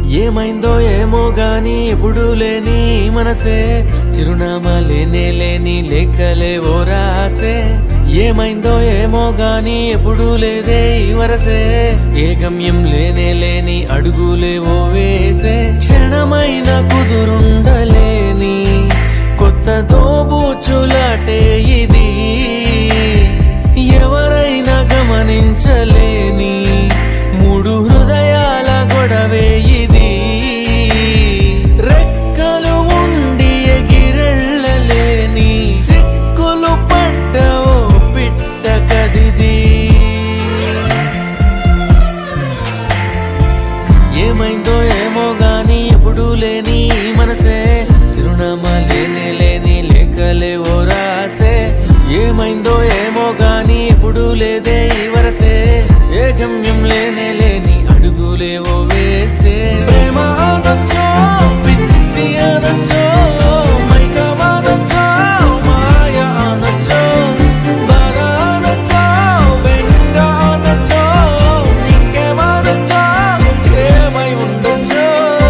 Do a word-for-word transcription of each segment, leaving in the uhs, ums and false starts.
ఏమైందో ఏమో గాని ఎప్పుడు లేని మనసే చిరునామా లేనే లేని లేఖలే ఓ రాసే ఏమైందో ఏమో గాని ఎప్పుడు లేదే ఈ వరసే ఏ గమ్యం లేనే లేని అడుగులే ఓ వేసే క్షణమైన కుదురుండలేని కొత్త దోబూచులాటే ఇది ఎవరైనా గమనించలేని మూడు హృదయాల గొడవే ఇది రెక్కలు ఉండి ఎగిరెళ్ళలేని చిక్కులు పడ్డవో పిట్ట కదిది ఏమైందో ఏమో గాని ఎప్పుడు లేని మనసే చిరునామా లేనే లేని లేఖలే ఓ రాసే ఏమైందో ఏమో గాని ఎప్పుడు లేదే ఈ వరసే ఏ గమ్యం లేనే లేని అడుగులేవో వేసే ప్రేమ అనొచ్చో పిచ్చి అనొచ్చో మైకమనొచ్చో మాయ అనొచ్చో బాధ అనొచ్చో బెంగ అనొచ్చో ఇంకేమనొచ్చో ఏమై ఉండొచ్చో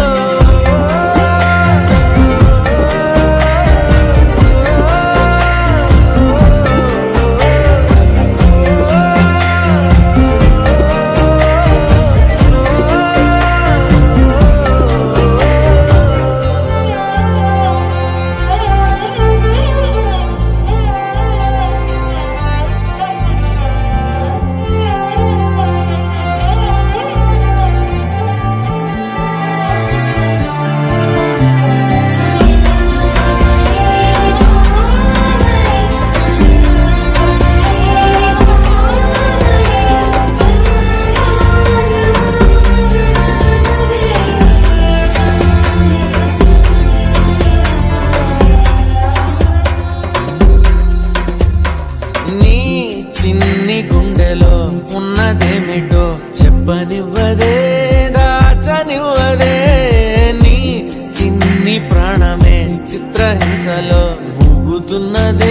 ఉన్నదేమిటో చెప్పనివ్వదే దాచనివ్వదే నీ చిన్ని ప్రాణమే చిత్రహింసలో ఊగుతున్నదే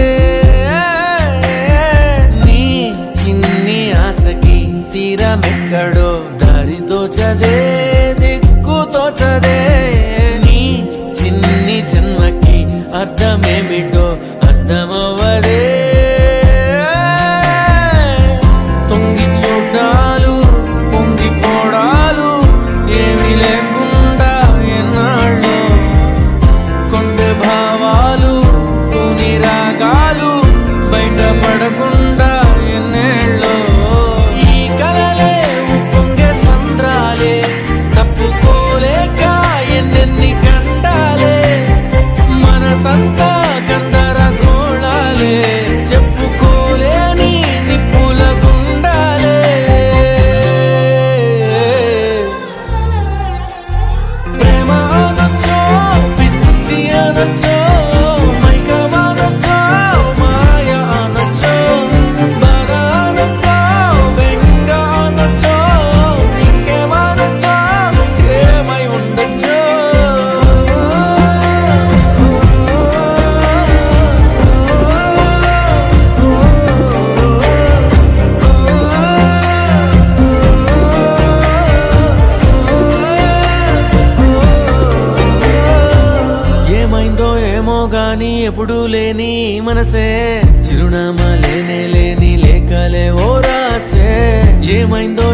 నీ చిన్ని ఆశకి తీరమెక్కడో దారితో చదే దిక్కుతో చదే నీ చిన్ని జన్మకి అర్థమేమిటో అర్థమవ్వదే పడకుండా ఎన్నేళ్ళో ఈ కలలే ఉప్పొంగే సంద్రాలే తప్పుకోలేక ఎన్నెన్ని కండాలే మనసంతా గందరగోళాలే చెప్పుకోలేని నిప్పుల గుండాలే ప్రేమ అనొచ్చో పిచ్చి అనొచ్చో ఎప్పుడు లేని మనసే చిరునామా లేనే లేని లేఖలే ఓ రాసే ఏమైందో